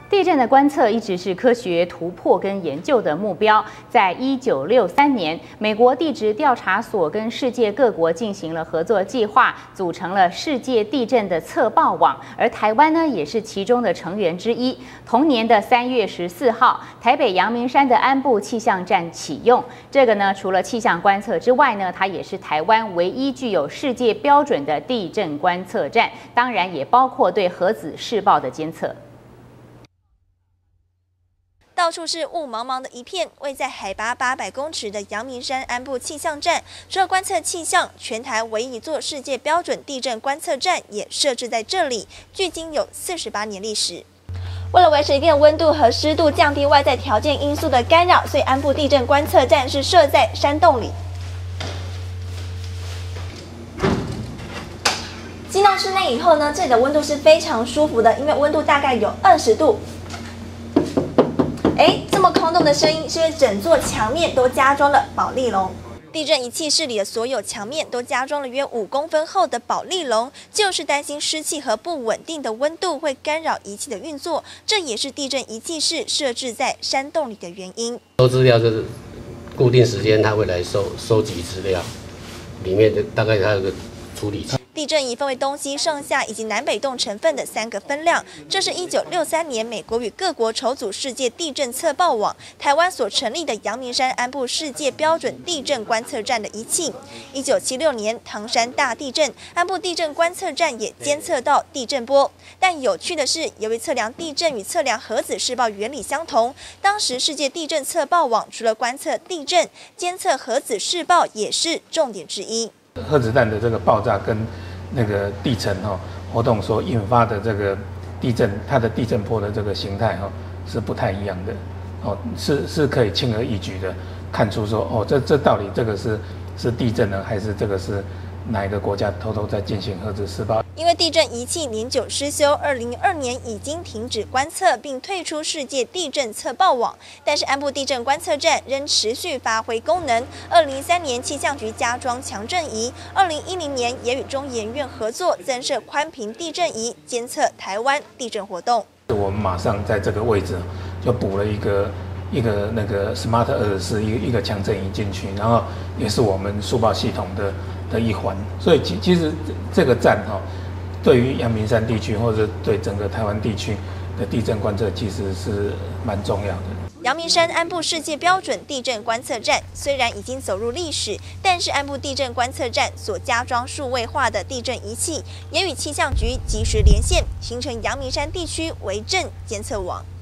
地震的观测一直是科学突破跟研究的目标。在1963年，美国地质调查所跟世界各国进行了合作计划，组成了世界地震的测报网，而台湾呢也是其中的成员之一。同年的3月14号，台北阳明山的安部气象站启用。这个呢，除了气象观测之外呢，它也是台湾唯一具有世界标准的地震观测站，当然也包括对核子试爆的监测。 到处是雾茫茫的一片，位在海拔800公尺的阳明山安部气象站，除了观测气象，全台唯一一座世界标准地震观测站也设置在这里，距今有48年历史。为了维持一定的温度和湿度，降低外在条件因素的干扰，所以安部地震观测站是设在山洞里。进到室内以后呢，这里的温度是非常舒服的，因为温度大概有20度。 这么空洞的声音，是因为整座墙面都加装了保丽龙。地震仪器室里的所有墙面都加装了约5公分厚的保丽龙，就是担心湿气和不稳定的温度会干扰仪器的运作。这也是地震仪器室设置在山洞里的原因。 收资料就是固定时间，他会来收集资料，里面的大概它有个处理器。 地震仪分为东西上下以及南北动成分的3个分量。这是1963年美国与各国筹组世界地震测报网，台湾所成立的阳明山安部世界标准地震观测站的仪器。1976年唐山大地震，安部地震观测站也监测到地震波。但有趣的是，由于测量地震与测量核子试爆原理相同，当时世界地震测报网除了观测地震，监测核子试爆也是重点之一。 核子弹的这个爆炸跟 那个地层活动所引发的这个地震，它的地震波的这个形态是不太一样的是可以轻而易举的看出说这到底这个是地震呢，还是这个是哪一个国家偷偷在进行核子试爆？ 因为地震仪器年久失修，2002年已经停止观测，并退出世界地震测报网。但是安部地震观测站仍持续发挥功能。2003年气象局加装强震仪，2010年也与中研院合作增设宽频地震仪，监测台湾地震活动。 我们马上在这个位置就补了一个那个 Smart 24一个强震仪进去，然后也是我们速报系统的一环。所以其实这个站对于阳明山地区或者对整个台湾地区的地震观测其实是蛮重要的。 阳明山安部世界标准地震观测站虽然已经走入历史，但是安部地震观测站所加装数位化的地震仪器，也与气象局及时连线，形成阳明山地区为震监测网。